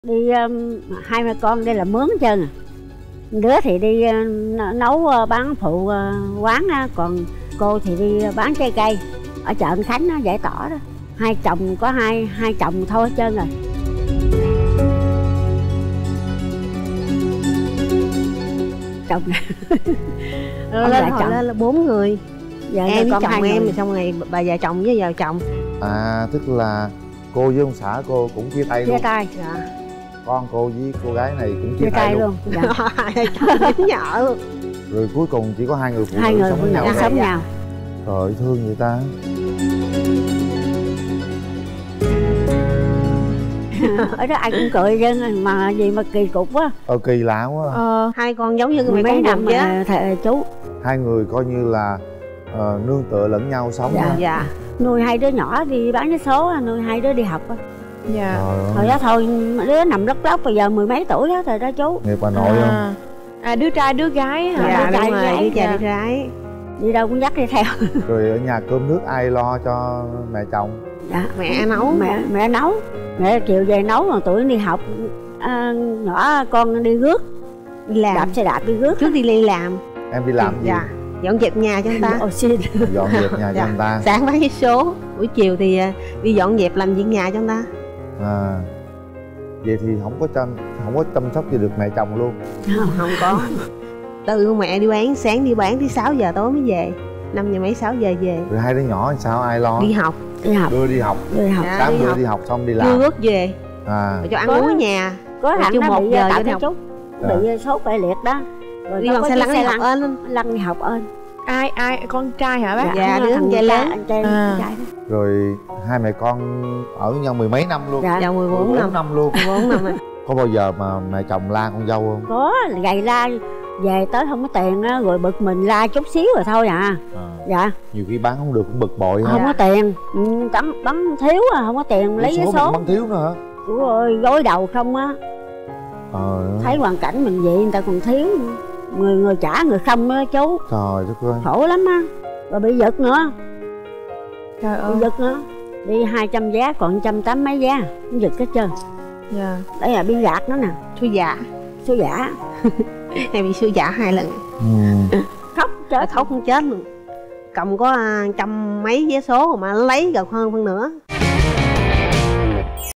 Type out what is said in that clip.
Đi hai mẹ con đây là mướn hết trơn à. Đứa thì đi nấu bán phụ quán á, còn cô thì đi bán trái cây ở chợ Khánh á, Giải Tỏa đó. Hai chồng có hai chồng thôi hết trơn rồi. Chồng lên hồi lên là 4 người. Giờ em với chồng em người. xong rồi bà già chồng với vợ chồng. À, tức là cô với ông xã cô cũng chia tay luôn. Chia tay. Dạ. Con cô với cô gái này cũng Chia tay luôn. Dạ. Dính nhợ luôn. Rồi cuối cùng chỉ có hai người phụ Hai nữ người sống phụ với nhau. nữ sống nhau. Trời ơi, thương người ta. Ở đó ai cũng cười dân mà gì mà kỳ cục quá. Kỳ lạ quá. Hai con giống như Mười mấy mấy năm năm mà mà chú. Hai người coi như là nương tựa lẫn nhau sống. Dạ. Đó. dạ. Nuôi hai đứa nhỏ đi bán vé số, nuôi hai đứa đi học á. Dạ. Hồi đó thôi đứa nằm lóc lóc, bây giờ mười mấy tuổi hết rồi đó chú. Nghiệp bà nội không? Đứa trai đứa gái hả? Dạ, đứa trai đúng rồi, gái. đứa trai Dạ. đứa gái. Đi đâu cũng dắt đi theo. Rồi ở nhà cơm nước ai lo cho mẹ chồng? Dạ. Mẹ nấu. Mẹ nấu. Mẹ chiều về nấu, còn tuổi đi học. Nhỏ con đi rước. Đi làm. Đạp xe đạp đi rước. Trước đi làm. Em đi làm gì? Dạ. Dọn dẹp nhà cho anh ta. Xin. Dọn dẹp nhà cho Dạ. anh ta. Sáng bán vé số, buổi chiều thì đi dọn dẹp làm việc nhà cho anh ta. À, vậy thì không có chăm sóc gì được mẹ chồng luôn. Không có. Từ mẹ đi bán, sáng đi bán tới 6 giờ tối mới về. 5 giờ mấy 6 giờ về. Rồi hai đứa nhỏ thì sao ai lo? Đi học. Đi học. Đưa đi học. Đi học. Dạ, Sáng đi đưa học. đi học xong đi Đưa làm. rước về. À. Rồi cho ăn Có. uống ở nhà. Có Rồi thằng chưa nó 1 bị giờ tại đi cái học. chút. Dạ. Bị sốt bại liệt đó. Rồi Đi có bằng xe chiếc lăn đi học ơn. lăn đi học ơn. Ai con trai hả bác? Dạ, thằng đứa con trai lớn. anh trai À. trai đó. Rồi hai mẹ con ở với nhau mười mấy năm luôn. Dạ. Dạ 14 năm. năm luôn. 14 năm rồi. Có bao giờ mà mẹ chồng la con dâu không? Có gầy la về tới không có tiền á, rồi bực mình la chút xíu rồi thôi à. Dạ. Nhiều khi bán không được cũng bực bội Không ha. có tiền, bắn thiếu à, không có tiền lấy vé số. Bán thiếu nữa hả? Ôi gối đầu không á. Thấy hoàn cảnh mình vậy người ta còn thiếu. Người trả người không á chú. Trời đất ơi. Khổ lắm á. Rồi bị giật nữa. Trời ơi. Bị giật nữa. Đi 200 vé còn 180 mấy vé. Nó giật hết trơn. Dạ. Đây là bị gạt nó nè. Số giả. Số giả. Em bị số giả 2 lần. Khóc chết. Khóc không chết luôn. Cộng có 100 mấy vé số mà nó lấy gần hơn phân nữa.